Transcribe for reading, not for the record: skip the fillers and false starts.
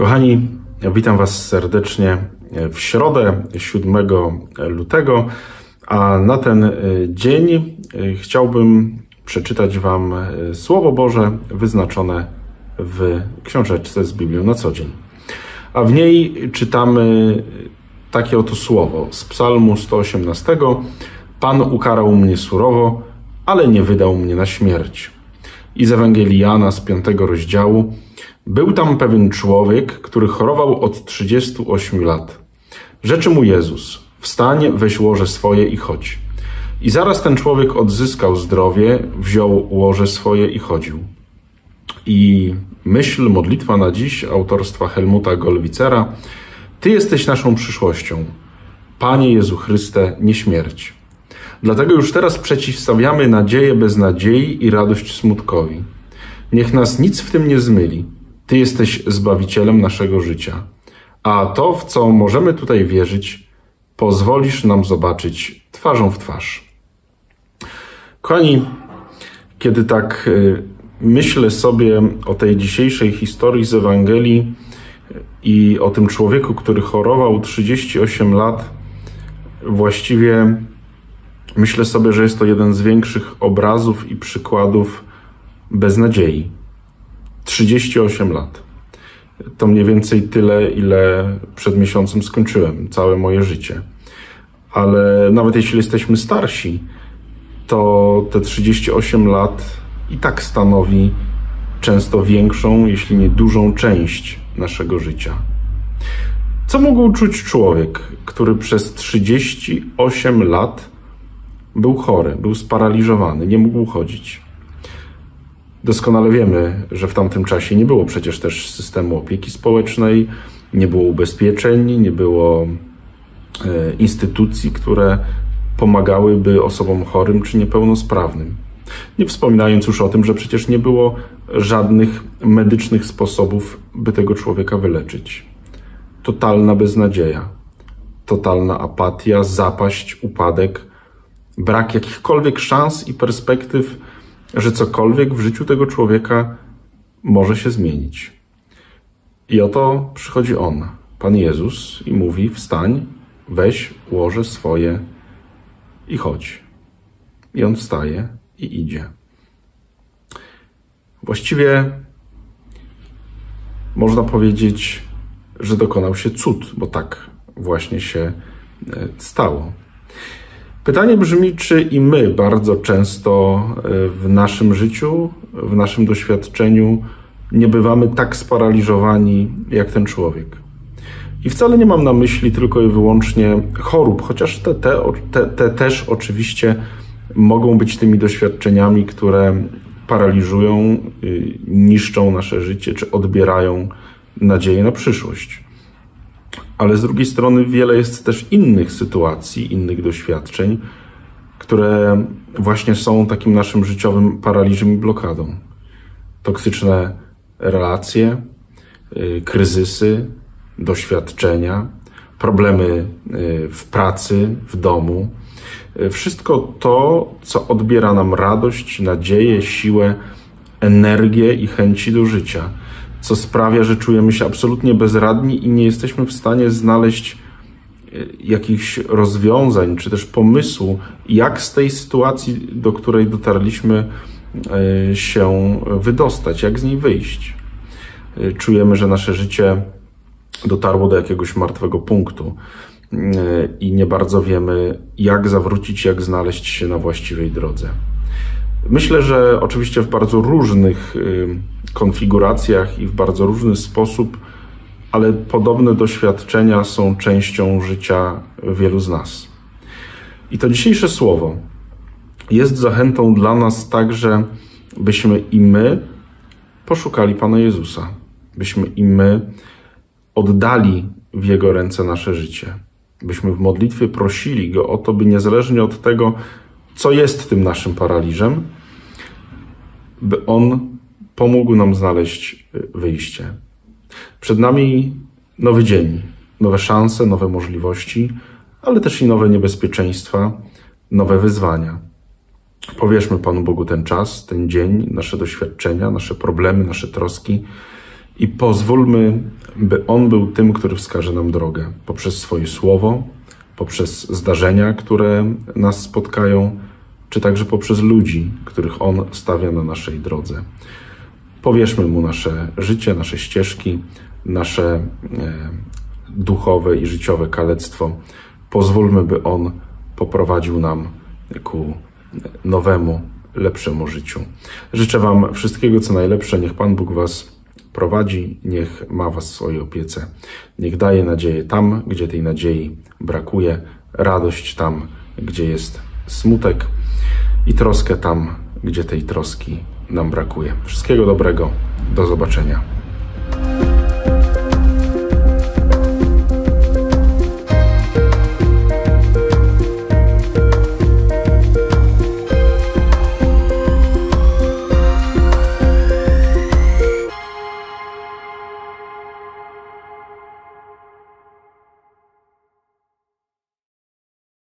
Kochani, witam Was serdecznie w środę 7 lutego, a na ten dzień chciałbym przeczytać Wam Słowo Boże wyznaczone w książeczce z Biblią na co dzień. A w niej czytamy takie oto słowo z Psalmu 118. Pan ukarał mnie surowo, ale nie wydał mnie na śmierć. I z Ewangelii Jana z 5 rozdziału. Był tam pewien człowiek, który chorował od 38 lat. Rzeczy mu Jezus: wstań, weź łoże swoje i chodź. I zaraz ten człowiek odzyskał zdrowie, wziął łoże swoje i chodził. I modlitwa na dziś autorstwa Helmuta Gollwitzera. Ty jesteś naszą przyszłością. Panie Jezu Chryste, nie śmierć. Dlatego już teraz przeciwstawiamy nadzieję beznadziei i radość smutkowi. Niech nas nic w tym nie zmyli. Ty jesteś Zbawicielem naszego życia. A to, w co możemy tutaj wierzyć, pozwolisz nam zobaczyć twarzą w twarz. Kochani, kiedy tak myślę sobie o tej dzisiejszej historii z Ewangelii i o tym człowieku, który chorował 38 lat, właściwie myślę sobie, że jest to jeden z większych obrazów i przykładów beznadziei. 38 lat. To mniej więcej tyle, ile przed miesiącem skończyłem, całe moje życie. Ale nawet jeśli jesteśmy starsi, to te 38 lat i tak stanowi często większą, jeśli nie dużą część naszego życia. Co mógł czuć człowiek, który przez 38 lat był chory, był sparaliżowany, nie mógł chodzić? Doskonale wiemy, że w tamtym czasie nie było przecież też systemu opieki społecznej, nie było ubezpieczeń, nie było instytucji, które pomagałyby osobom chorym czy niepełnosprawnym. Nie wspominając już o tym, że przecież nie było żadnych medycznych sposobów, by tego człowieka wyleczyć. Totalna beznadzieja, totalna apatia, zapaść, upadek, brak jakichkolwiek szans i perspektyw, że cokolwiek w życiu tego człowieka może się zmienić. I oto przychodzi On, Pan Jezus, i mówi: wstań, weź łoże swoje i chodź. I on wstaje i idzie. Właściwie można powiedzieć, że dokonał się cud, bo tak właśnie się stało. Pytanie brzmi, czy i my bardzo często w naszym życiu, w naszym doświadczeniu nie bywamy tak sparaliżowani jak ten człowiek. I wcale nie mam na myśli tylko i wyłącznie chorób, chociaż te też oczywiście mogą być tymi doświadczeniami, które paraliżują, niszczą nasze życie, czy odbierają nadzieję na przyszłość. Ale z drugiej strony wiele jest też innych sytuacji, innych doświadczeń, które właśnie są takim naszym życiowym paraliżem i blokadą. Toksyczne relacje, kryzysy, doświadczenia, problemy w pracy, w domu. Wszystko to, co odbiera nam radość, nadzieję, siłę, energię i chęci do życia, co sprawia, że czujemy się absolutnie bezradni i nie jesteśmy w stanie znaleźć jakichś rozwiązań, czy też pomysłu, jak z tej sytuacji, do której dotarliśmy, się wydostać, jak z niej wyjść. Czujemy, że nasze życie dotarło do jakiegoś martwego punktu i nie bardzo wiemy, jak zawrócić, jak znaleźć się na właściwej drodze. Myślę, że oczywiście w bardzo różnych konfiguracjach i w bardzo różny sposób, ale podobne doświadczenia są częścią życia wielu z nas. I to dzisiejsze słowo jest zachętą dla nas także, byśmy i my poszukali Pana Jezusa, byśmy i my oddali w Jego ręce nasze życie, byśmy w modlitwie prosili Go o to, by niezależnie od tego, co jest tym naszym paraliżem, by On pomógł nam znaleźć wyjście. Przed nami nowy dzień, nowe szanse, nowe możliwości, ale też i nowe niebezpieczeństwa, nowe wyzwania. Powierzmy Panu Bogu ten czas, ten dzień, nasze doświadczenia, nasze problemy, nasze troski i pozwólmy, by On był tym, który wskaże nam drogę poprzez swoje słowo, poprzez zdarzenia, które nas spotkają, czy także poprzez ludzi, których On stawia na naszej drodze. Powierzmy Mu nasze życie, nasze ścieżki, nasze duchowe i życiowe kalectwo. Pozwólmy, by On poprowadził nam ku nowemu, lepszemu życiu. Życzę Wam wszystkiego, co najlepsze. Niech Pan Bóg Was prowadzi, niech ma Was w swojej opiece. Niech daje nadzieję tam, gdzie tej nadziei brakuje, radość tam, gdzie jest smutek i troskę tam, gdzie tej troski nam brakuje. Wszystkiego dobrego. Do zobaczenia.